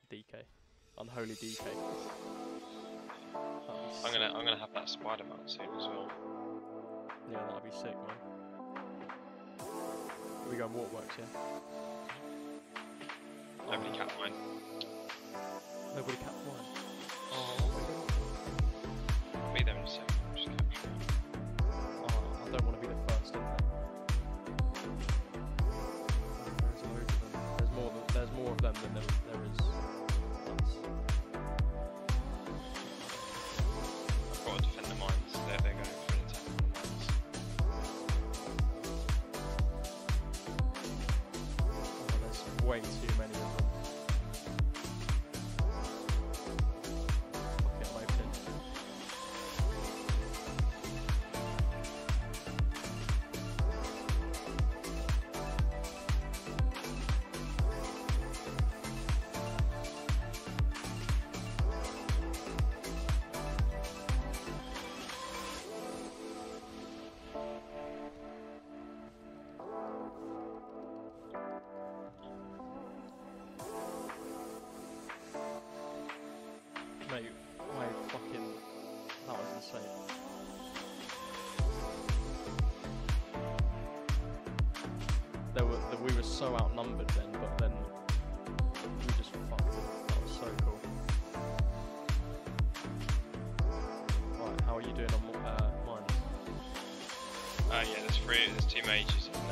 DK. Unholy DK. I'm gonna have that spider mount soon as well. Yeah, that'll be sick, man. Are we going waterworks, yeah? Nobody capped mine. Nobody capped mine. Oh, I'll be there in a second. I'm just capturing it. oh, I don't want to be the first in there. There's a load of them. There's more of them than there is us. I've got to defend the mines. They're going for an attack on the mines. Oh, there's way too many of them. Fuck it, I'm opening. Mate, my fucking... that was insane. We were so outnumbered then, but then we just fucked it. That was so cool. Right, how are you doing on mine? Yeah, there's two mages and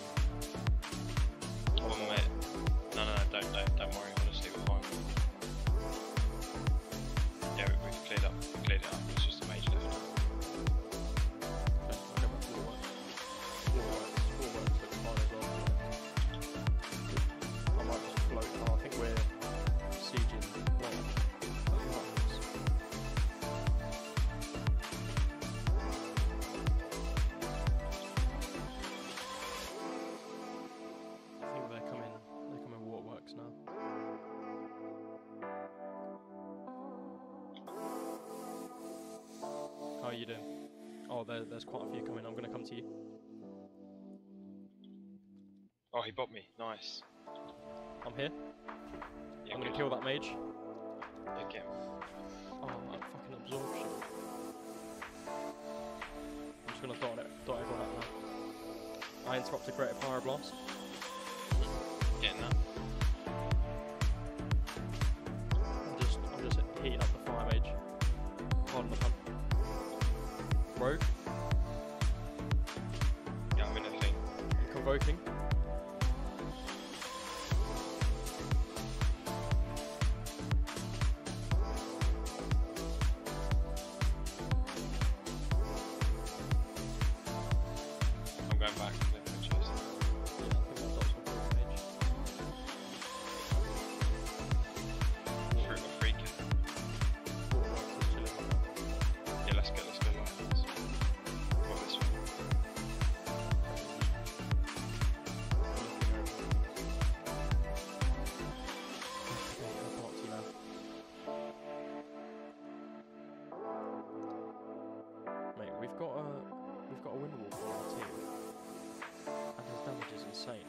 one mate. No, don't worry, honestly, we're fine. Yeah, we've cleared it up, it's just a mage left. Okay, I'll go back to waterworks. Waterworks looks fine as well. I might just float. Oh, I think we're sieging one. I think they're coming waterworks now. How are you doing? Oh, there's quite a few coming. I'm going to come to you. Oh, he bought me, nice. I'm here. Yeah, I'm going to kill that mage. Yeah, get him. Oh, that fucking absorption. I'm just going to dot everyone up now. I interrupted Greater Fire Blast. Getting that. I'm just heating up the fire mage. Pardon the pun. Rogue. Yeah, I'm in a thing. I'm convoking. I'm going back to the chest. Yeah, I think my dots will kill the mage. Fruit of freaking. Waterworks is chilling right now. Yeah, let's go like this. Got this one. Mate, we've got a wind wolf on our team, and his damage is insane.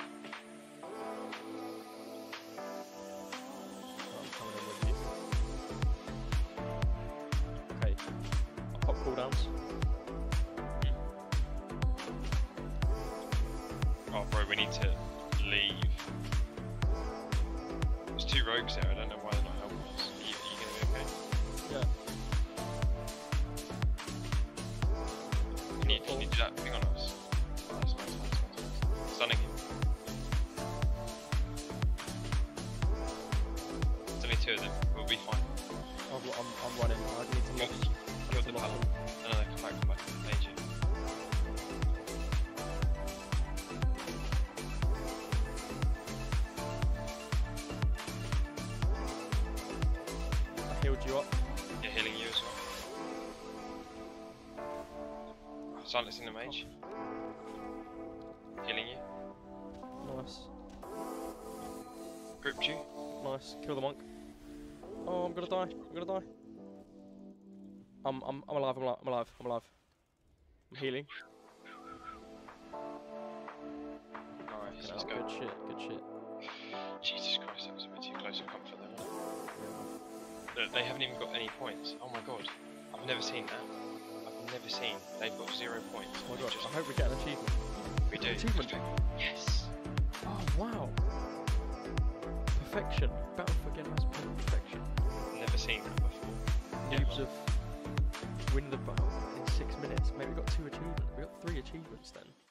I'm coming in with you. Okay, I'll pop cooldowns. Oh, bro, we need to leave. There's two rogues there. I don't know why they're not helping us. Are you gonna be okay? Yeah. You need that thing on us. Nice. Stunning him. There's only two of them. We'll be fine. I'm running. I need to lock. Kill the paddle. No, come back. Mage in. I healed you up. Yeah, healing you as well. Silencing the mage. Healing you. Nice. Gripped you. Nice. Kill the monk. Oh, I'm gonna die. I'm alive. I'm healing. Nice, let's go. Good shit. Jesus Christ, that was a bit too close for comfort there, wasn't it? Look, they haven't even got any points. Oh my god. I've never seen that. I've never seen. They've got 0 points. Oh my god, I hope we get an achievement. We do. Achievement. Yes. Oh wow. Perfection. Battle for Gilneas perfection. Never seen that before. Newbs of win the battle in 6 minutes. Maybe we got 2 achievements. We got 3 achievements then.